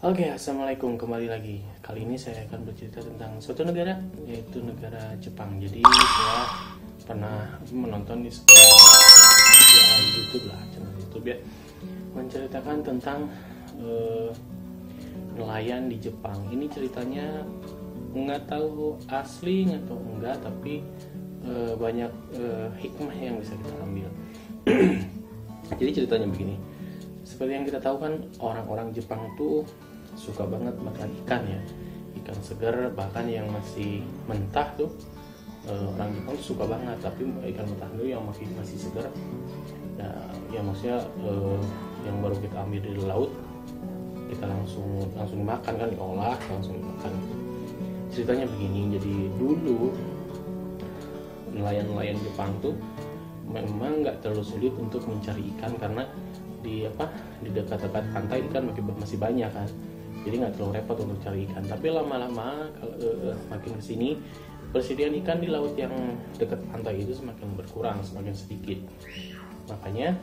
Oke, assalamualaikum, kembali lagi. Kali ini saya akan bercerita tentang suatu negara, yaitu negara Jepang. Jadi saya pernah menonton di sebuah YouTube lah, channel YouTube ya, menceritakan tentang nelayan di Jepang. Ini ceritanya nggak tahu asli nggak tahu enggak, tapi banyak hikmah yang bisa kita ambil. Jadi ceritanya begini. Seperti yang kita tahu kan, orang-orang Jepang tuh suka banget makan ikan ya, ikan segar, bahkan yang masih mentah tuh orang Jepang tuh suka banget. Tapi ikan mentah itu yang masih segar ya maksudnya yang baru kita ambil dari laut, kita langsung dimakan kan, diolah langsung dimakan gitu. Ceritanya begini, jadi dulu nelayan Jepang tuh memang nggak terlalu sulit untuk mencari ikan, karena di dekat-dekat pantai ikan masih banyak kan, jadi nggak terlalu repot untuk cari ikan. Tapi lama-lama kalau makin kesini, persediaan ikan di laut yang dekat pantai itu semakin berkurang, semakin sedikit. Makanya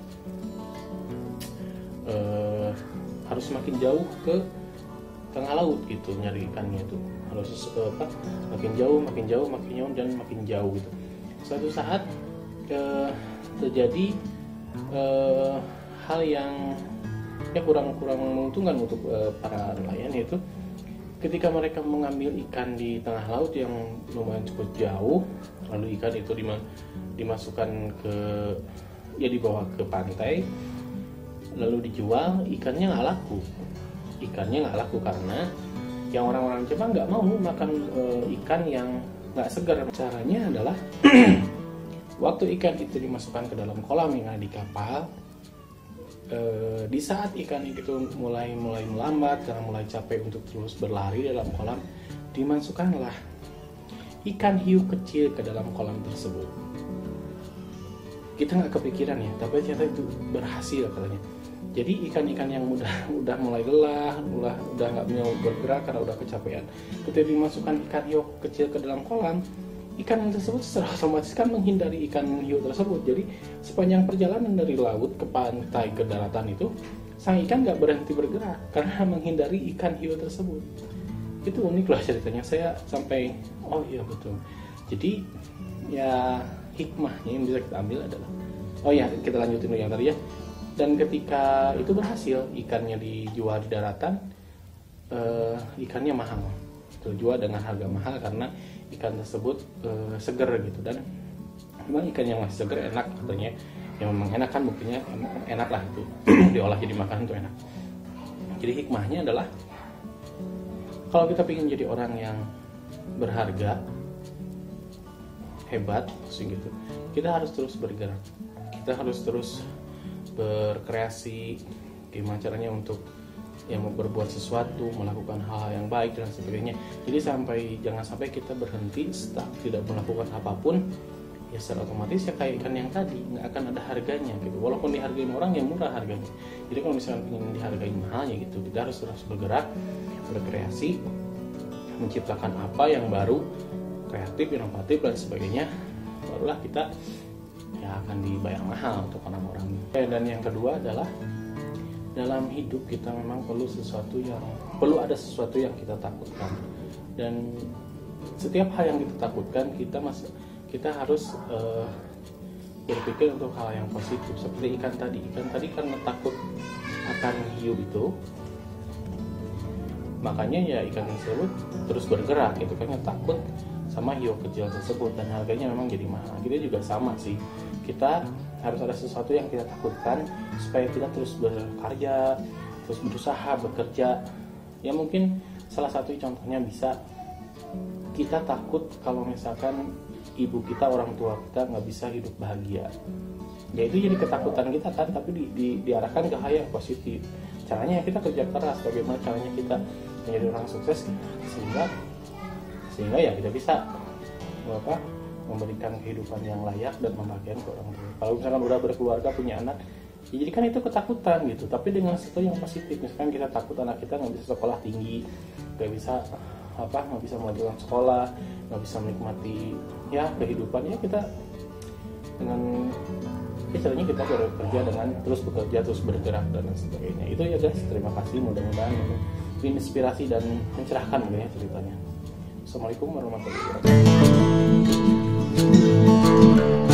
harus semakin jauh ke tengah laut gitu nyari ikannya itu, harus makin jauh dan makin jauh gitu. Suatu saat terjadi hal yang kurang menguntungkan untuk para nelayan, yaitu ketika mereka mengambil ikan di tengah laut yang lumayan cukup jauh, lalu ikan itu dimasukkan dibawa ke pantai, lalu dijual. Ikannya nggak laku karena yang orang-orang Jepang nggak mau makan ikan yang nggak segar. Caranya adalah waktu ikan itu dimasukkan ke dalam kolam yang ada di kapal, di saat ikan itu mulai melambat karena mulai capek untuk terus berlari dalam kolam, dimasukkanlah ikan hiu kecil ke dalam kolam tersebut. Kita nggak kepikiran ya, tapi ternyata itu berhasil katanya. Jadi ikan-ikan yang udah mulai lelah, udah nggak mau bergerak karena udah kecapean, ketika dimasukkan ikan hiu kecil ke dalam kolam, ikan tersebut secara otomatis kan menghindari ikan hiu tersebut. Jadi sepanjang perjalanan dari laut ke pantai ke daratan itu, sang ikan nggak berhenti bergerak karena menghindari ikan hiu tersebut. Itu unik lah ceritanya. Saya sampai oh iya betul. Jadi ya hikmahnya yang bisa kita ambil adalah, oh ya kita lanjutin yang tadi ya. Dan ketika itu berhasil, ikannya dijual di daratan, ikannya mahal, terjual dengan harga mahal karena ikan tersebut seger gitu. Dan memang ikan yang masih seger enak katanya, yang memang enak kan, buktinya enak lah itu diolah jadi makanan tuh enak. Jadi hikmahnya adalah, kalau kita ingin jadi orang yang berharga, hebat gitu, kita harus terus bergerak, kita harus terus berkreasi gimana caranya untuk berbuat sesuatu, melakukan hal yang baik dan sebagainya. Jadi jangan sampai kita berhenti stuck, tidak melakukan apapun, ya secara otomatis ya kayak ikan yang tadi, nggak akan ada harganya gitu. Walaupun dihargain orang yang murah harganya. Jadi kalau misalnya ingin dihargain mahalnya gitu, kita harus terus bergerak, berkreasi, menciptakan apa yang baru, kreatif, inovatif dan sebagainya. Barulah kita akan dibayar mahal untuk orang-orang. Dan yang kedua adalah, dalam hidup kita memang perlu ada sesuatu yang kita takutkan. Dan setiap hal yang kita takutkan, kita harus berpikir untuk hal yang positif. Seperti ikan tadi karena takut akan hiu itu, makanya ya ikan tersebut terus bergerak gitu kan, takut sama hiu kecil tersebut, dan harganya memang jadi mahal. Kita juga sama sih, kita harus ada sesuatu yang kita takutkan supaya kita terus berkarya, terus berusaha, bekerja. Ya mungkin salah satu contohnya bisa, kita takut kalau misalkan ibu kita, orang tua kita nggak bisa hidup bahagia. Ya itu jadi ketakutan kita kan, tapi diarahkan ke hal yang positif. Caranya ya kita kerja keras, bagaimana caranya kita menjadi orang sukses sehingga ya kita bisa memberikan kehidupan yang layak dan membahagiakan ke orang tua. Kalau misalkan udah berkeluarga, punya anak, ya jadi kan itu ketakutan gitu, tapi dengan sesuatu yang positif. Misalkan kita takut anak kita nggak bisa sekolah tinggi, nggak bisa melanjutkan sekolah, nggak bisa menikmati ya kehidupan, ya kita dengan caranya kita bekerja dengan terus bekerja, terus bergerak dan sebagainya. Itu ya guys, terima kasih, mudah-mudahan inspirasi dan mencerahkan mungkin ya ceritanya. Assalamualaikum warahmatullahi wabarakatuh.